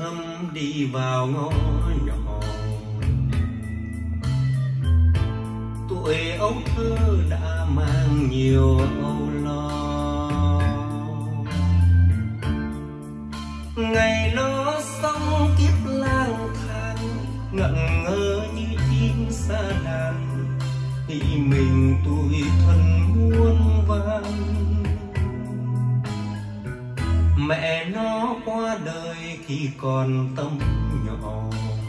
cơm đi vào ngõ nhỏ. Tuổi ấu thơ đã mang nhiều âu lo, ngày nó sống kiếp lang thang ngẩn ngơ như chim sa đàn, nghĩ mình tuổi thân muôn vàn. Mẹ nó qua đời khi còn tấm nhỏ,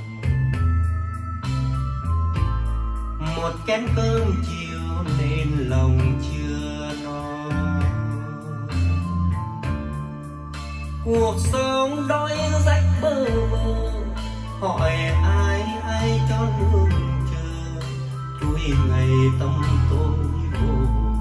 một chén cơm chiều nên lòng chưa no. Cuộc sống đói rách bơ vơ, hỏi ai ai cho nương chờ, chuỗi ngày tâm tôi vô.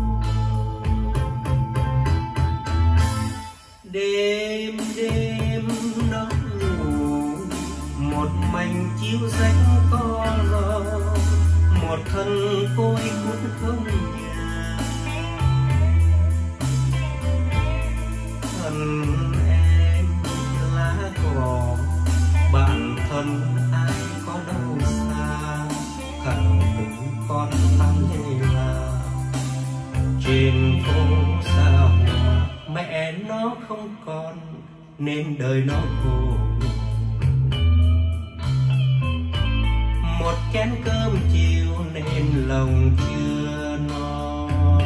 Đêm đêm nó ngủ một mảnh chiếu rách con lo, một thân phôi cũng không nhà. Thân em lá cỏ, bạn thân ai có đâu xa, khẳng từng con tăng là trên phố xa hoa. Mẹ nó không còn nên đời nó khổ, một chén cơm chiều nên lòng chưa no.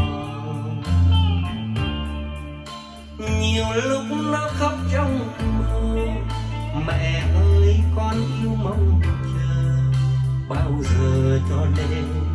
Nhiều lúc nó khóc trong mơ, mẹ ơi con yêu mong chờ, bao giờ cho đến